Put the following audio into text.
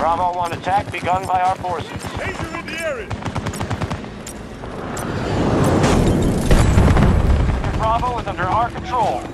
Bravo 1 attack begun by our forces. Laser in the area! Bravo is under our control.